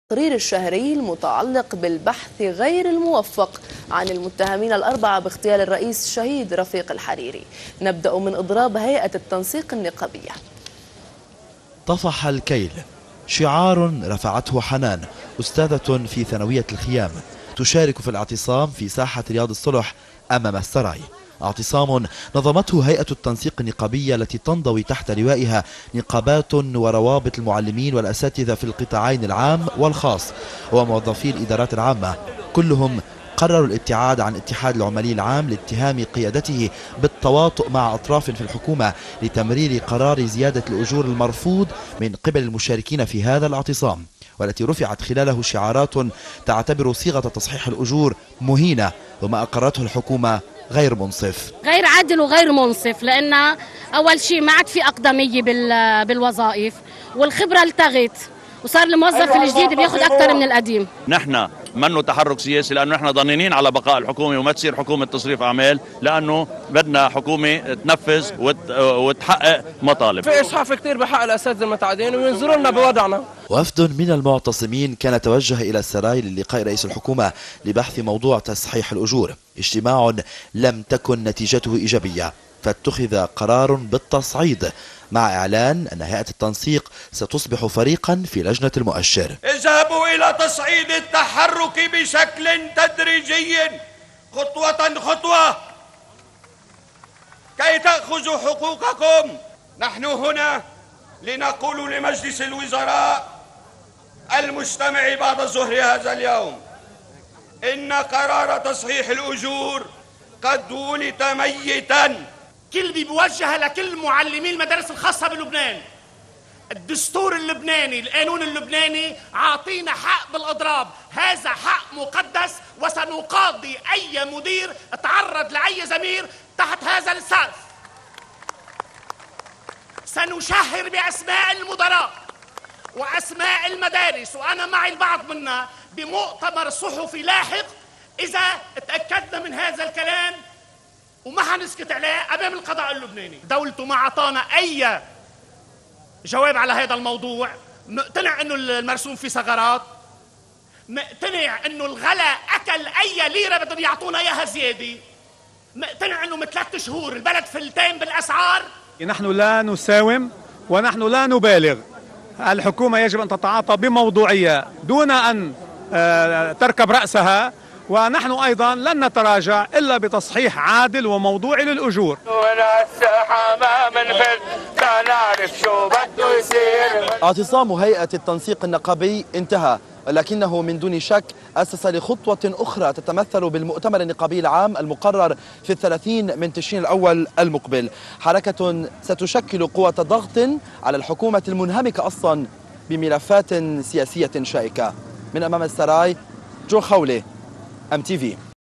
التقرير الشهري المتعلق بالبحث غير الموفق عن المتهمين الأربعة باغتيال الرئيس الشهيد رفيق الحريري. نبدأ من إضراب هيئة التنسيق النقابية. طفح الكيل شعار رفعته حنان، أستاذة في ثانوية الخيام، تشارك في الاعتصام في ساحة رياض الصلح أمام السراي. اعتصام نظمته هيئة التنسيق النقابية التي تنضوي تحت لوائها نقابات وروابط المعلمين والأساتذة في القطاعين العام والخاص وموظفي الإدارات العامة، كلهم قرروا الابتعاد عن اتحاد العمالي العام لاتهام قيادته بالتواطؤ مع أطراف في الحكومة لتمرير قرار زيادة الأجور المرفوض من قبل المشاركين في هذا الاعتصام، والتي رفعت خلاله شعارات تعتبر صيغة تصحيح الأجور مهينة وما أقرته الحكومة غير منصف، غير عادل وغير منصف، لأن أول شيء ما عاد في أقدمية بالوظائف، والخبرة التغت وصار الموظف الجديد بياخذ أكثر من القديم. نحن منه تحرك سياسي، لأنه نحن ضنينين على بقاء الحكومة وما تصير حكومة تصريف أعمال، لأنه بدنا حكومة تنفذ وتحقق مطالب. في إسحاف كثير بحق الأساتذة المتعدين وينظروا لنا بوضعنا. وفد من المعتصمين كان توجه إلى السراي للقاء رئيس الحكومة لبحث موضوع تصحيح الأجور، اجتماع لم تكن نتيجته إيجابية، فاتخذ قرار بالتصعيد مع إعلان أن هيئة التنسيق ستصبح فريقا في لجنة المؤشر. اذهبوا إلى تصعيد التحرك بشكل تدريجي خطوة خطوة كي تأخذوا حقوقكم. نحن هنا لنقول لمجلس الوزراء المجتمع بعد الظهر هذا اليوم إن قرار تصحيح الأجور قد ولد ميتا. كلمة بوجهها لكل معلمي المدارس الخاصة بلبنان. الدستور اللبناني، القانون اللبناني عاطينا حق بالإضراب، هذا حق مقدس، وسنقاضي أي مدير تعرض لأي زميل تحت هذا السقف. سنشهر بأسماء المدراء وأسماء المدارس، وأنا معي البعض منها بمؤتمر صحفي لاحق إذا تأكدنا من هذا الكلام، وما حنسكت عليه أمام القضاء اللبناني. دولته ما عطانا أي جواب على هذا الموضوع، مقتنع أنه المرسوم فيه ثغرات، مقتنع أنه الغلا أكل أي ليرة بدهم يعطونا إياها زيادة، مقتنع أنه من 3 شهور البلد فلتين بالأسعار. نحن لا نساوم ونحن لا نبالغ، الحكومة يجب أن تتعاطى بموضوعية دون أن تركب رأسها، ونحن أيضا لن نتراجع إلا بتصحيح عادل وموضوعي للأجور. اعتصام هيئة التنسيق النقابي انتهى، لكنه من دون شك أسس لخطوة أخرى تتمثل بالمؤتمر النقابي العام المقرر في 30 من تشرين الأول المقبل، حركة ستشكل قوة ضغط على الحكومة المنهمكة أصلا بملفات سياسية شائكة. من أمام السراي، جو خولي، MTV.